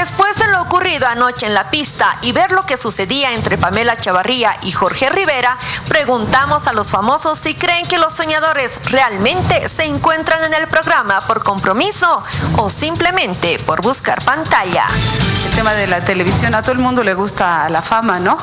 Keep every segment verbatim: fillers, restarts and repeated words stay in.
Después de lo ocurrido anoche en la pista y ver lo que sucedía entre Pamela Chavarría y Jorge Rivera, preguntamos a los famosos si creen que los soñadores realmente se encuentran en el programa por compromiso o simplemente por buscar pantalla. El tema de la televisión, a todo el mundo le gusta la fama, ¿no?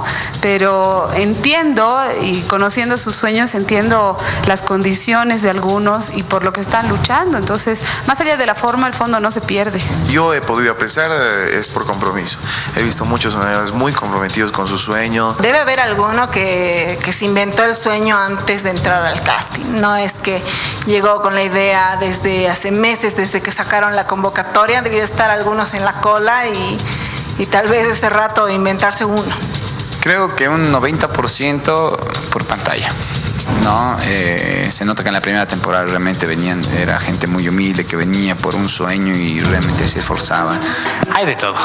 Pero entiendo, y conociendo sus sueños, entiendo las condiciones de algunos y por lo que están luchando. Entonces, más allá de la forma, el fondo no se pierde. Yo he podido apreciar, eh, es por compromiso. He visto muchos soñadores muy comprometidos con su sueño. Debe haber alguno que, que se inventó el sueño antes de entrar al casting. No es que llegó con la idea desde hace meses, desde que sacaron la convocatoria. Debió estar algunos en la cola y, y tal vez ese rato inventarse uno. Creo que un noventa por ciento por pantalla. No, eh, se nota que en la primera temporada realmente venían, era gente muy humilde que venía por un sueño y realmente se esforzaba. Hay de todo,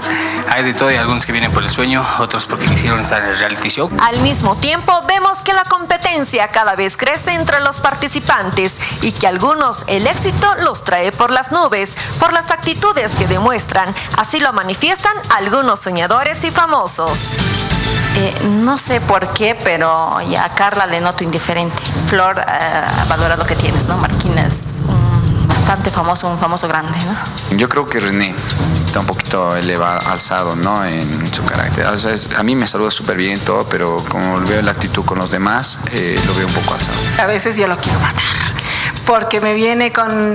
hay de todo, hay algunos que vienen por el sueño, otros porque quisieron estar en el reality show. Al mismo tiempo vemos que la competencia cada vez crece entre los participantes y que algunos el éxito los trae por las nubes, por las actitudes que demuestran, así lo manifiestan algunos soñadores y famosos. Eh, no sé por qué, pero ya a Carla le noto indiferente. Flor eh, valora lo que tienes, ¿no? Marquina es un bastante famoso, un famoso grande, ¿no? Yo creo que René está un poquito elevado, alzado, ¿no? En su carácter. O sea, es, a mí me saluda súper bien todo, pero como veo la actitud con los demás, eh, lo veo un poco alzado. A veces yo lo quiero matar, porque me viene con...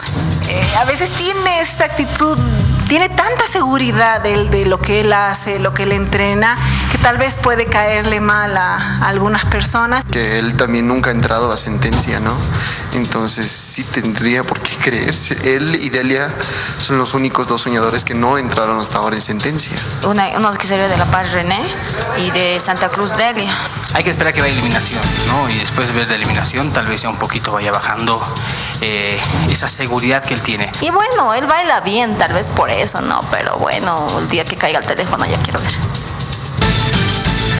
Eh, a veces tiene esta actitud, tiene tanta seguridad de, de lo que él hace, lo que él entrena, que tal vez puede caerle mal a, a algunas personas. Que él también nunca ha entrado a sentencia, ¿no? Entonces sí tendría por qué creerse. Él y Delia son los únicos dos soñadores que no entraron hasta ahora en sentencia. Una, uno que sería de La Paz, René, y de Santa Cruz, Delia. Hay que esperar que vaya eliminación, ¿no? Y después de ver la eliminación, tal vez ya un poquito vaya bajando eh, esa seguridad que él tiene. Y bueno, él baila bien, tal vez por eso, ¿no? Pero bueno, el día que caiga el teléfono ya quiero ver.